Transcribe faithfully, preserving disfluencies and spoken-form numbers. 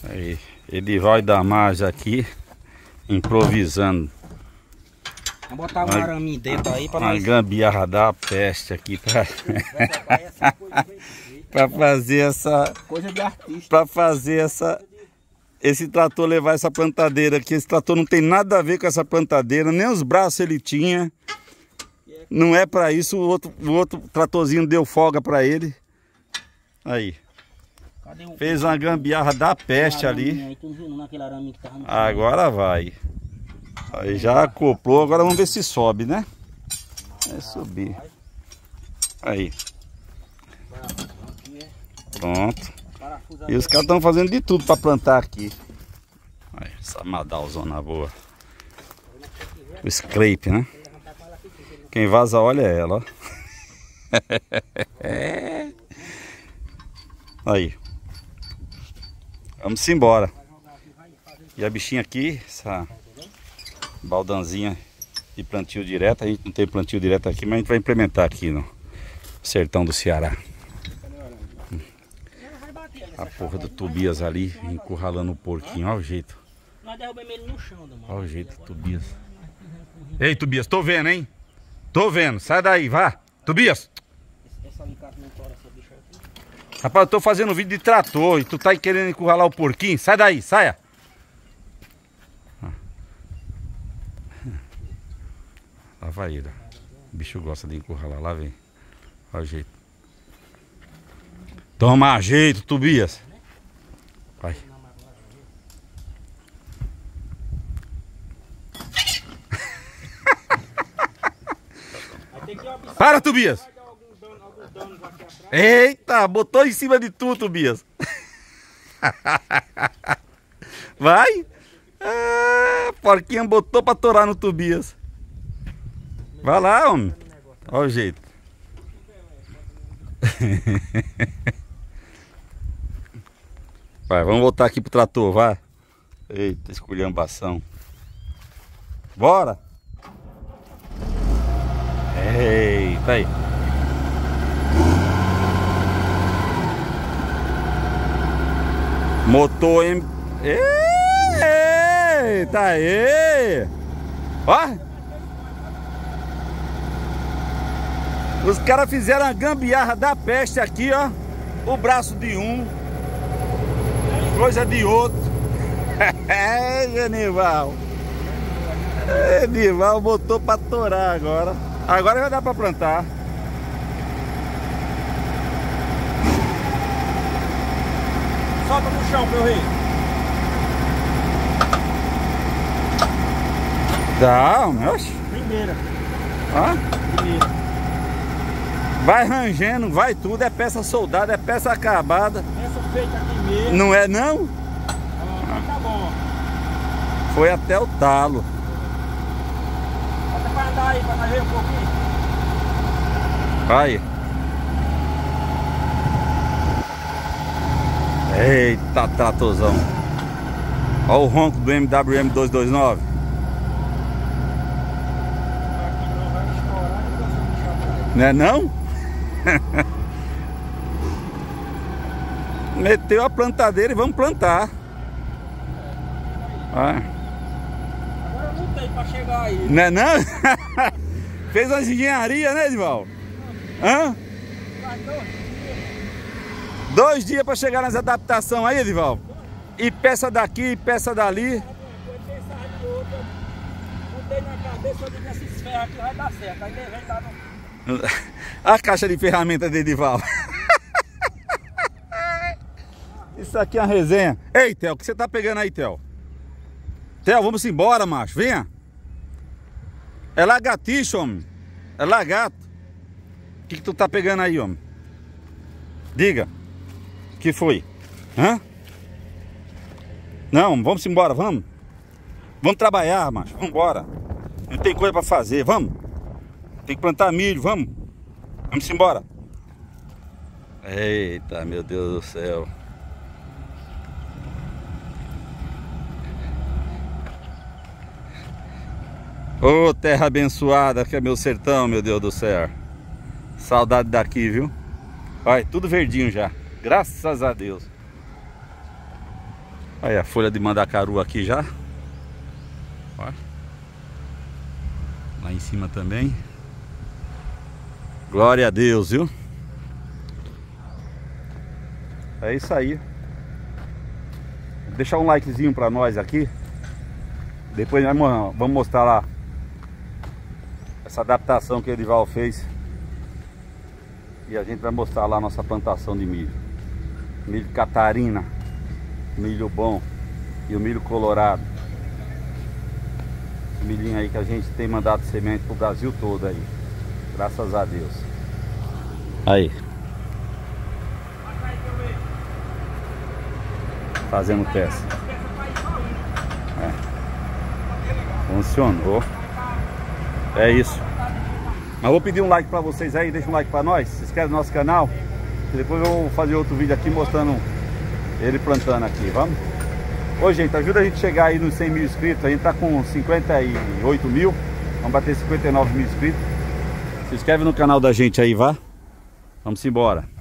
Aí, Edivaldo e Damásio aqui, improvisando. Vou botar um arame dentro aí pra uma nós... gambiarra da peste aqui pra... pra fazer essa... Coisa de artista. Pra fazer essa... Esse trator levar essa plantadeira aqui. Esse trator não tem nada a ver com essa plantadeira, nem os braços ele tinha. Não é pra isso, o outro, o outro tratorzinho deu folga pra ele. Aí. O... Fez uma gambiarra da peste ali. Aí, que tava no... Agora vai. Aí já acoplou, agora vamos ver se sobe, né? É subir. Aí. Pronto. E os caras estão fazendo de tudo para plantar aqui. Aí, essa madalzona boa. O scrape, né? Quem vaza olha é ela, ó. Aí. Vamos embora. E a bichinha aqui, essa baldanzinha de plantio direto. A gente não tem plantio direto aqui, mas a gente vai implementar aqui no sertão do Ceará. A porra do Tobias ali, encurralando o porquinho. Olha o jeito. Nós derrubamos ele no chão, mano. Olha o jeito do Tobias. Ei, Tobias, tô vendo, hein? Tô vendo. Sai daí, vá. Tobias. Essa alicate não tora essa bicha aqui. Rapaz, eu tô fazendo vídeo de trator e tu tá aí querendo encurralar o porquinho. Sai daí, saia. Lá vai ele. O bicho gosta de encurralar. Lá vem. Olha o jeito. Toma jeito, Tobias. Vai. Para, Tobias. Eita, botou em cima de tu, Tobias. Vai. Ah, porquinha botou pra torar no Tobias. Vai lá, homem. Olha o jeito. Vai, vamos voltar aqui pro trator, vai. Eita, esculhambação. Bora! Eita aí. Motor M. Eita aí! Ó! Os caras fizeram a gambiarra da peste aqui, ó. O braço de um. Coisa de outro. É, Genival. Genival botou pra torar agora. Agora já dá pra plantar. Solta no chão, meu rei. Dá, oxe. Primeira. Ó. Primeira. Vai rangendo, vai tudo. É peça soldada, é peça acabada. Peça feita aqui mesmo. Não é não? Ah, tá bom. Foi até o talo. Bota pra andar aí, pra nós ver um pouquinho. Vai. Eita, tratorzão. Olha o ronco do M W M duzentos e vinte e nove. Não é não? Meteu a plantadeira e vamos plantar. Ah. Agora eu não tenho pra chegar aí. Não é não? Fez umas engenharia, né, Edivaldo? Hã? Dois dias pra chegar nas adaptações aí, Edivaldo. E peça daqui, peça dali. Botei na cabeça, eu digo, esses ferros aqui vai dar certo. Aí levei lá no... A caixa de ferramenta de Edivaldo. Isso aqui é uma resenha. Ei, Theo, o que você tá pegando aí, Theo? Theo, vamos embora, macho. Venha. É lagartixa, homem. É lagarto. O que, que tu tá pegando aí, homem? Diga. O que foi? Hã? Não, vamos embora, vamos. Vamos trabalhar, macho. Vamos embora. Não tem coisa pra fazer, vamos. Tem que plantar milho, vamos. Vamos embora. Eita, meu Deus do céu. Ô, oh, terra abençoada que é meu sertão, meu Deus do céu. Saudade daqui, viu? Vai, tudo verdinho já. Graças a Deus. Aí a folha de mandacaru aqui já. Ó. Lá em cima também. Glória a Deus, viu? É isso aí. Vou deixar um likezinho pra nós aqui. Depois vamos mostrar lá essa adaptação que o Edival fez. E a gente vai mostrar lá a nossa plantação de milho. Milho Catarina, milho bom e o milho colorado. Esse milhinho aí que a gente tem mandado semente pro Brasil todo aí. Graças a Deus. Aí. Fazendo teste. É. Funcionou. É isso. Mas vou pedir um like pra vocês aí, deixa um like pra nós, se inscreve no nosso canal. E depois eu vou fazer outro vídeo aqui mostrando ele plantando aqui, vamos? Ô gente, ajuda a gente a chegar aí nos cem mil inscritos. A gente tá com cinquenta e oito mil. Vamos bater cinquenta e nove mil inscritos. Se inscreve no canal da gente aí, vá. Vamos embora.